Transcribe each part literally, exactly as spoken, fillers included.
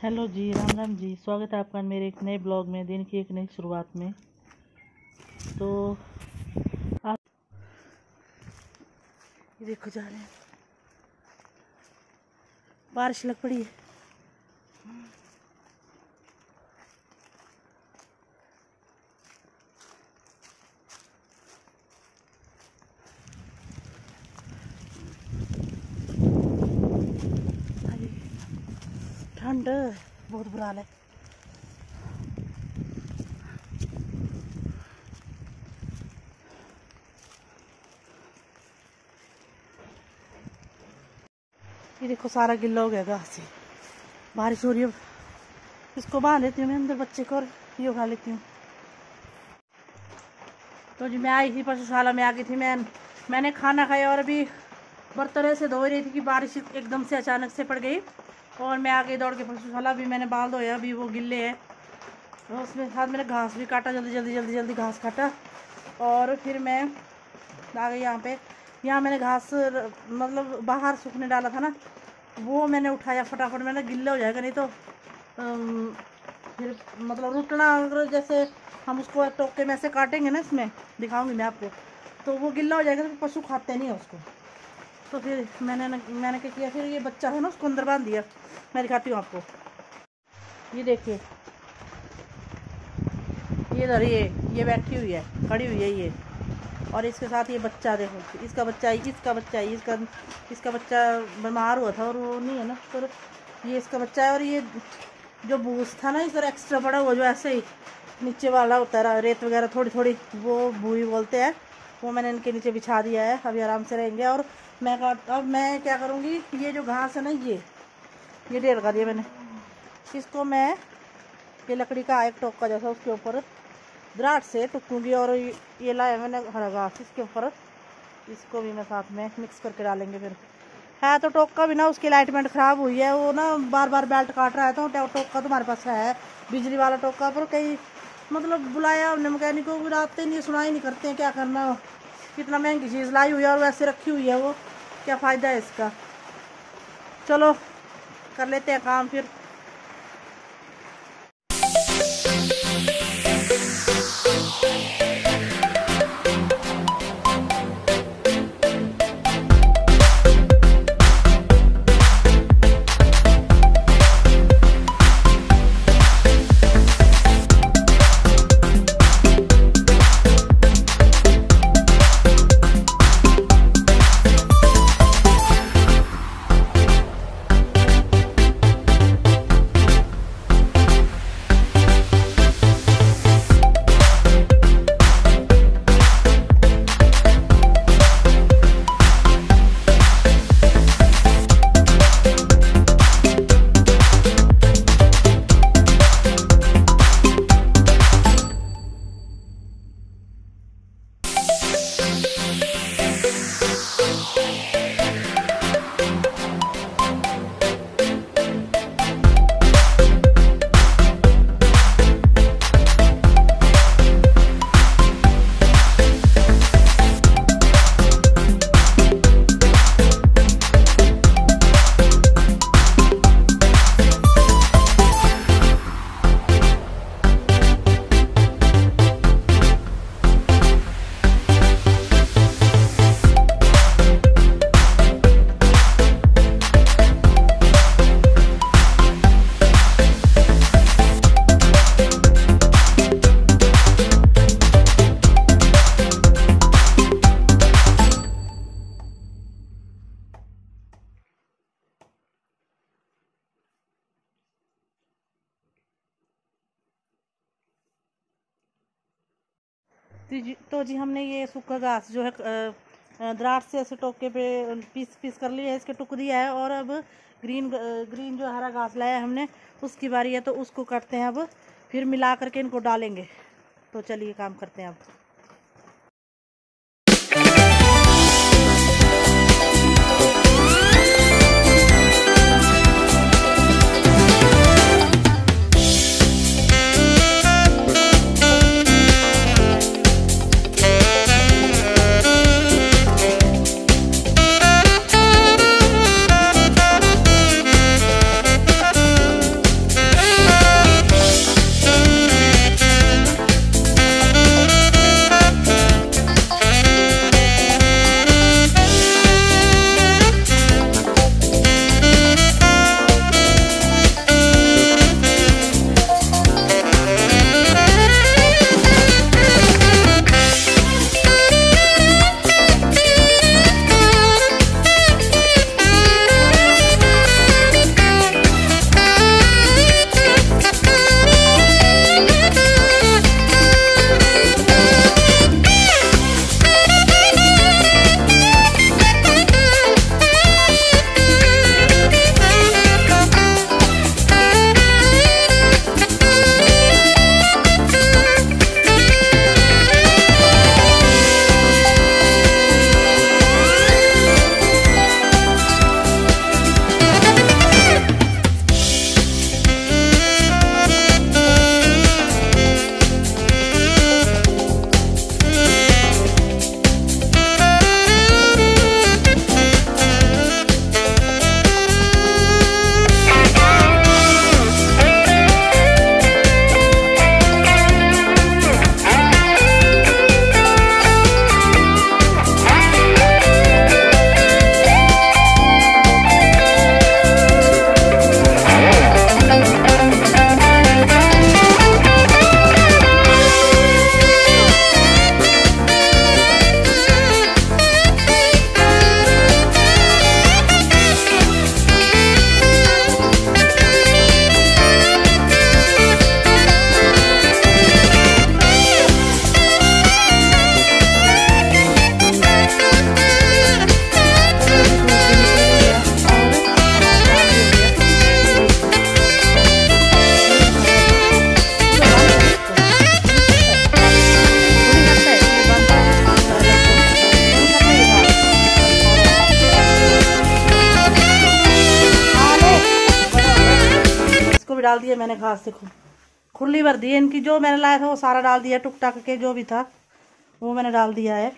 Hello जी, राम राम जी। स्वागत है आपका मेरे एक नए ब्लॉग में, दिन की एक नई शुरुआत में। तो आप ये देखो जा रहे हैं, बारिश लग पड़ी है। ठंड बहुत बुरा हाल है। ये देखो सारा गिल्ला हो गया घास से, बारिश हो रही है। इसको बांध लेती हूँ मैं अंदर बच्चे को और ये उठा लेती हूँ। तो जी मैं आई थी पशुशाला में, आ गई थी मैं। मैंने खाना खाया और अभी बर्तन ऐसे धो रही थी कि बारिश एकदम से अचानक से पड़ गई और मैं आ गई दौड़ के पशुशाला। अभी मैंने बाल धोया, अभी वो गिल्ले हैं। तो उसमें साथ मैंने घास भी काटा, जल्दी जल्दी जल्दी जल्दी घास काटा और फिर मैं आ गई यहाँ पे। यहाँ मैंने घास मतलब बाहर सूखने डाला था ना, वो मैंने उठाया फटाफट। मैंने गिल्ला हो जाएगा नहीं तो अम, फिर मतलब रुटना, अगर जैसे हम उसको टोके में ऐसे काटेंगे ना, इसमें दिखाऊंगी मैं आपको, तो वो गिल्ला हो जाएगा तो पशु खाते नहीं है उसको। तो फिर मैंने मैंने क्या किया, फिर ये बच्चा है ना उसको अंदर बांध दिया। मैं दिखाती हूँ आपको, ये देखिए, ये इधर ये ये बैठी हुई है, खड़ी हुई है ये, और इसके साथ ये बच्चा देखो, इसका बच्चा इसका बच्चा इसका इसका बच्चा बीमार हुआ था और वो नहीं है ना, पर ये इसका बच्चा है। और ये जो भूस था ना इधर एक्स्ट्रा बड़ा हुआ, जो ऐसे ही नीचे वाला होता है रेत वगैरह थोड़ी थोड़ी, वो भूई बोलते हैं, वो मैंने इनके नीचे बिछा दिया है। अभी आराम से रहेंगे। और मैं अब मैं क्या करूँगी, ये जो घास है ना, ये ये ढेर लगा दिया मैंने, इसको मैं ये लकड़ी का एक टोका जैसा उसके ऊपर दराट से टूकूंगी। और ये लाया मैंने हरा घास, इसके ऊपर इसको भी मैं साथ में मिक्स करके डालेंगे। फिर है तो टोका भी ना, उसकी लाइटमेंट ख़राब हुई है, वो ना बार बार बेल्ट काट रहा है। तो टोका तुम्हारे पास है बिजली वाला टोका, पर कहीं मतलब बुलाया हमने मैकेनिक को, आते नहीं, सुनाई नहीं करते हैं। क्या करना, कितना महंगी चीज़ लाई हुई है और वैसे रखी हुई है, वो क्या फ़ायदा है इसका। चलो कर लेते हैं काम फिर। तो जी हमने ये सूखा घास जो है दराट से ऐसे टोके पे पीस पीस कर लिया है, इसके टुक दिया है। और अब ग्रीन ग्रीन जो हरा घास लाया है हमने, उसकी बारी है, तो उसको काटते हैं अब, फिर मिला करके इनको डालेंगे। तो चलिए काम करते हैं अब। डाल दिया मैंने घास। देखो खुली भर दी है इनकी, जो मैंने लाया था वो सारा डाल दिया, टुक टाक के जो भी था वो मैंने डाल दिया है।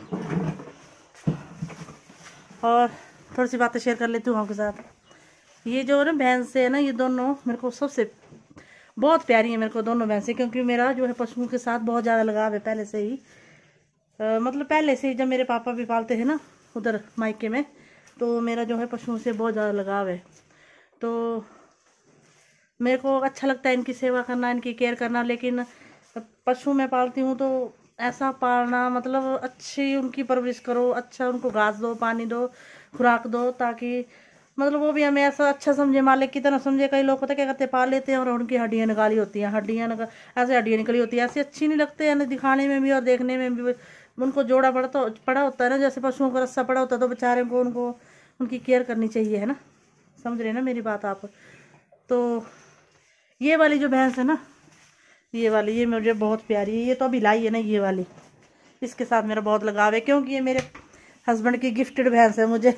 और थोड़ी सी बातें शेयर कर लेती हूँ आपके साथ। ये जो है ना भैंस है ना, ये दोनों मेरे को सबसे बहुत प्यारी है मेरे को दोनों भैंसें, क्योंकि मेरा जो है पशुओं के साथ बहुत ज़्यादा लगाव है पहले से ही। आ, मतलब पहले से ही जब मेरे पापा भी पालते हैं ना उधर मायके में, तो मेरा जो है पशुओं से बहुत ज़्यादा लगाव है। तो मेरे को अच्छा लगता है इनकी सेवा करना, इनकी केयर करना। लेकिन पशु मैं पालती हूँ तो ऐसा पालना, मतलब अच्छी उनकी परवरिश करो, अच्छा उनको घास दो, पानी दो, खुराक दो, ताकि मतलब वो भी हमें ऐसा अच्छा समझे, मालिक की तरह समझे। कई लोग पता क्या करते, पाल लेते हैं और उनकी हड्डियाँ निकाली होती हैं, हड्डियाँ निकाल ऐसे हड्डियाँ निकली होती है, ऐसी अच्छी नहीं लगते हैं दिखाने में भी और देखने में भी। उनको जोड़ा पड़ा तो पड़ा होता है ना, जैसे पशुओं का रस्सा पड़ा होता है, तो बेचारे को उनको उनकी केयर करनी चाहिए, है ना। समझ रहे हैं ना मेरी बात आप। तो ये वाली जो भैंस है ना, ये वाली, ये मुझे बहुत प्यारी है। ये तो अभी लाई है ना ये वाली, इसके साथ मेरा बहुत लगाव है, क्योंकि ये मेरे हस्बैंड की गिफ्टेड भैंस है। मुझे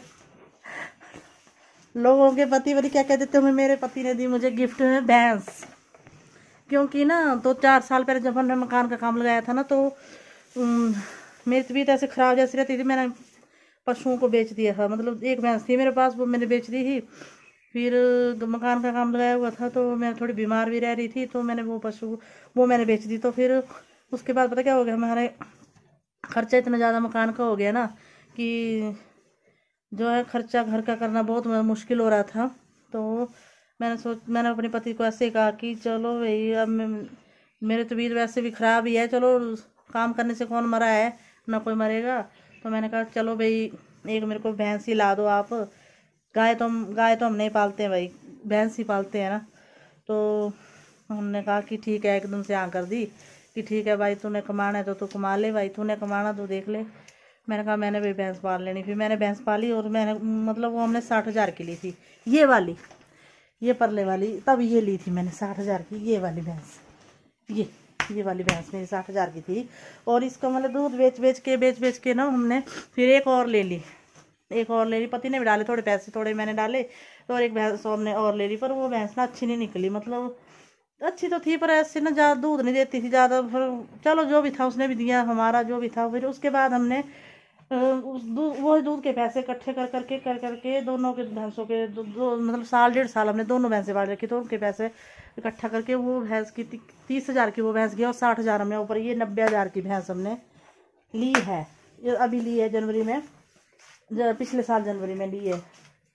लोगों के पति वाली क्या कह देते हैं, मेरे पति ने दी मुझे गिफ्ट में भैंस। क्योंकि ना दो चार साल पहले जब हमने मकान का काम लगाया था ना, तो उम, मेरी तबीयत ऐसे ख़राब जैसी रहती थी, मैंने पशुओं को बेच दिया था। मतलब एक भैंस थी मेरे पास, वो मैंने बेच दी थी। फिर मकान का काम लगाया हुआ था, तो मैं थोड़ी बीमार भी रह रही थी, तो मैंने वो पशु वो मैंने बेच दी। तो फिर उसके बाद पता क्या हो गया, हमारे खर्चा इतना ज़्यादा मकान का हो गया ना कि जो है खर्चा घर का करना बहुत मुश्किल हो रहा था। तो मैंने सोच मैंने अपने पति को ऐसे कहा कि चलो भाई, अब मैं मेरे तबीयत वैसे भी ख़राब ही है, चलो काम करने से कौन मरा है, ना कोई मरेगा। तो मैंने कहा चलो भाई एक मेरे को भैंस ही ला दो आप। गाय तो हम गाय तो हम नहीं पालते हैं भाई, भैंस ही पालते हैं ना। तो हमने कहा कि ठीक है, एकदम से हाँ कर दी कि ठीक है भाई, तूने कमाना है तो तू कमा ले भाई, तूने कमाना तो देख ले। मैंने कहा मैंने भी भैंस पाल लेनी। फिर मैंने भैंस पाली, और मैंने मतलब वो हमने साठ हज़ार की ली थी, ये वाली, ये परले वाली, तब ये ली थी मैंने साठ हज़ार की, ये वाली भैंस, ये ये वाली भैंस मेरी साठ हज़ार की थी। और इसका मतलब दूध बेच बेच के बेच बेच के ना हमने फिर एक और ले ली, एक और ले ली। पति ने भी डाले थोड़े पैसे, थोड़े मैंने डाले, तो और एक भैंस हमने और ले ली। पर वो भैंस ना अच्छी नहीं निकली, मतलब अच्छी तो थी पर ऐसे ना ज़्यादा दूध नहीं देती थी ज़्यादा। फिर चलो जो भी था उसने भी दिया, हमारा जो भी था। फिर उसके बाद हमने उस दूध वो दूध के पैसे इकट्ठे कर करके कर करके दोनों के भैंसों के दो, दो मतलब साल डेढ़ साल हमने दोनों भैंसें पाल रखी, तो उनके पैसे इकट्ठा करके वो भैंस की तीस हज़ार की वो भैंस गई, और साठ हज़ार हमने ऊपर ये नब्बे हज़ार की भैंस हमने ली है। ये अभी ली है जनवरी में, पिछले साल जनवरी में ली है,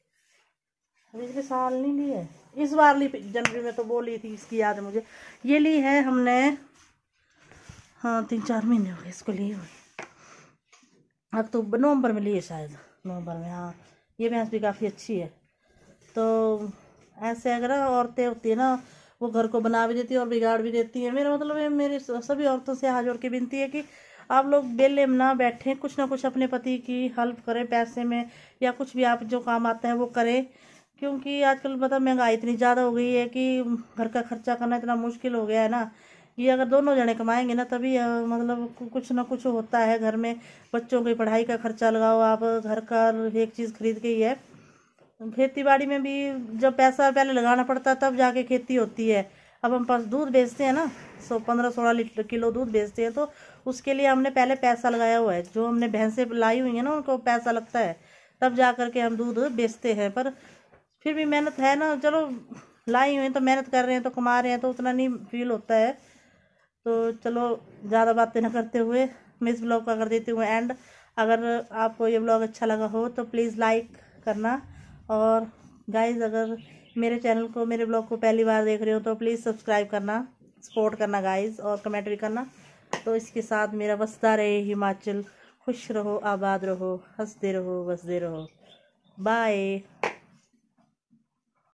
पिछले साल नहीं ली है, इस बार ली जनवरी में। तो वो ली थी, इसकी याद है मुझे। ये ली है हमने, हाँ तीन चार महीने हो गए इसको लिए हुए, अक्टूबर नवंबर में लिए शायद, नवंबर में। हाँ ये भैंस भी काफ़ी अच्छी है। तो ऐसे अगर औरतें होती है ना, वो घर को बना भी देती है और बिगाड़ भी देती है। मेरा मतलब है, मेरी सभी औरतों से हाथ जोड़ के विनती है कि आप लोग बेले में ना बैठें, कुछ ना कुछ अपने पति की हेल्प करें पैसे में, या कुछ भी आप जो काम आता है वो करें। क्योंकि आजकल मतलब महंगाई इतनी ज़्यादा हो गई है कि घर का खर्चा करना इतना मुश्किल हो गया है ना। ये अगर दोनों जने कमाएंगे ना तभी मतलब कुछ ना कुछ होता है घर में। बच्चों की पढ़ाई का खर्चा लगाओ आप, घर का एक चीज़ खरीद के ही है। खेती बाड़ी में भी जब पैसा पहले लगाना पड़ता है तब जाके खेती होती है। अब हम पास दूध बेचते हैं ना, सौ पंद्रह सोलह लीटर किलो दूध बेचते हैं, तो उसके लिए हमने पहले पैसा लगाया हुआ है। जो हमने भैंसें लाई हुई हैं ना, उनको पैसा लगता है, तब जा कर के हम दूध बेचते हैं। पर फिर भी मेहनत है ना, चलो लाई हुई तो मेहनत कर रहे हैं तो कमा रहे हैं, तो उतना नहीं फील होता है। तो चलो ज़्यादा बातें ना करते हुए मैं इस ब्लॉग का कर देती हूँ एंड। अगर आपको ये ब्लॉग अच्छा लगा हो तो प्लीज़ लाइक करना, और गाइज़ अगर मेरे चैनल को, मेरे ब्लॉग को पहली बार देख रहे हो तो प्लीज़ सब्सक्राइब करना, सपोर्ट करना गाइज़, और कमेंट भी करना। तो इसके साथ मेरा बसता रहे हिमाचल, खुश रहो, आबाद रहो, हंसते रहो, बसते रहो। बाय।